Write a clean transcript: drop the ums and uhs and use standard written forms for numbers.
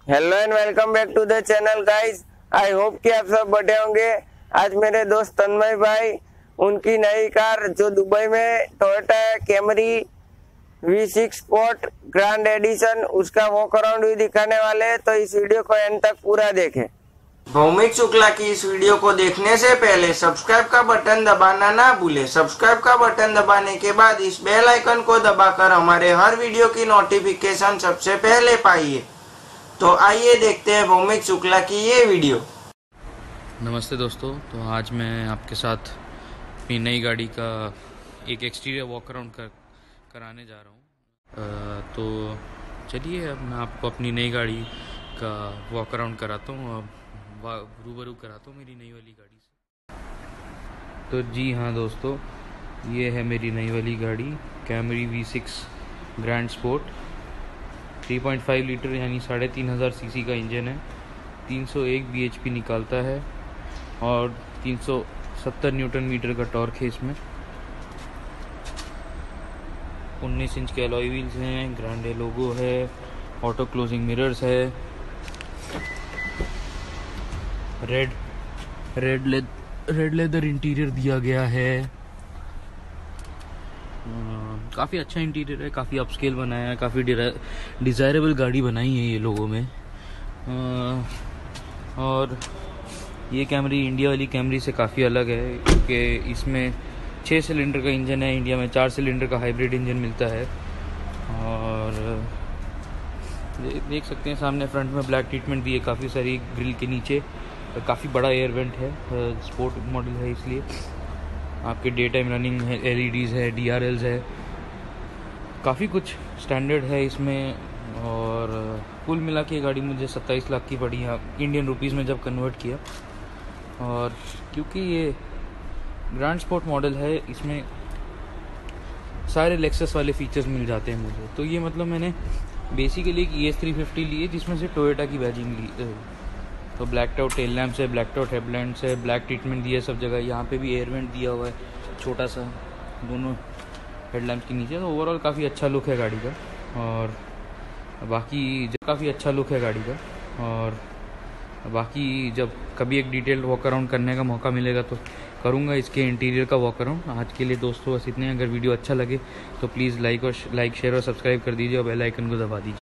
Hello and welcome back to the channel guys. I hope कि आप सब बढ़िया होंगे। आज मेरे दोस्त तन्मय भाई उनकी नई कार जो दुबई में Toyota Camry V6 sport grand edition उसका वॉक अराउंड भी दिखाने वाले हैं, तो इस वीडियो को एंड तक पूरा देखें। भौमिक शुक्ला की इस वीडियो को देखने से पहले सब्सक्राइब का बटन दबाना ना भूले। सब्सक्राइब का बटन दबाने के बाद इस बेल आइकन को दबाकर हमारे हर वीडियो की नोटिफिकेशन सबसे पहले पाइए। तो आइए देखते हैं भौमिक शुक्ला की ये वीडियो। नमस्ते दोस्तों, तो आज मैं आपके साथ अपनी नई गाड़ी का एक एक्सटीरियर वॉक अराउंड कराने जा रहा हूँ। तो चलिए अब मैं आपको अपनी नई गाड़ी का वॉक अराउंड कराता हूँ, रूबरू कराता हूँ मेरी नई वाली गाड़ी से। तो जी हाँ दोस्तों, ये है मेरी नई वाली गाड़ी Camry V6 grand sport. 3.5 litre यानी 3500 सीसी का इंजन है, 301 bhp निकालता है और 370 न्यूटन मीटर का टॉर्क है इसमें। 19 इंच के अलॉय व्हील्स हैं, ग्रांडे लोगो है, ऑटो क्लोजिंग मिरर्स है, रेड लेदर इंटीरियर दिया गया है। काफ़ी अच्छा इंटीरियर है, काफ़ी अपस्केल बनाया है, काफ़ी डिज़ायरेबल गाड़ी बनाई है ये लोगों में। और ये कैमरी इंडिया वाली कैमरी से काफ़ी अलग है क्योंकि इसमें 6 सिलेंडर का इंजन है, इंडिया में 4 सिलेंडर का हाइब्रिड इंजन मिलता है। और देख सकते हैं सामने फ्रंट में ब्लैक ट्रीटमेंट दी है काफ़ी सारी ग्रिल के नीचे। काफ़ी बड़ा एयर वेंट है, स्पोर्ट मॉडल है इसलिए आपके डे टाइम रनिंग है, LEDs है, DRLs है, काफ़ी कुछ स्टैंडर्ड है इसमें। और कुल मिला के गाड़ी मुझे 27 लाख की पड़ी है इंडियन रुपीज़ में जब कन्वर्ट किया। और क्योंकि ये ग्रैंड स्पोर्ट मॉडल है, इसमें सारे लेक्सस वाले फीचर्स मिल जाते हैं मुझे। तो ये मतलब मैंने बेसिकली एक ES350 ली है जिसमें से टोयोटा की बैजिंग ली। तो ब्लैक टॉप टेल लैम्प्स है, ब्लैक टॉप हेडलैम्प्स है, ब्लैक ट्रीटमेंट दिया है सब जगह। यहाँ पे भी एयर वेंट दिया हुआ है छोटा सा दोनों हेडलैम्प्स के नीचे। तो ओवरऑल काफ़ी अच्छा लुक है गाड़ी का। और बाकी जब कभी एक डिटेल वॉक अराउंड करने का मौका मिलेगा तो करूँगा इसके इंटीरियर का वॉक अराउंड। आज के लिए दोस्तों बस इतने। अगर वीडियो अच्छा लगे तो प्लीज़ लाइक शेयर और सब्सक्राइब कर दीजिए और बेल आइकन को दबा दीजिए।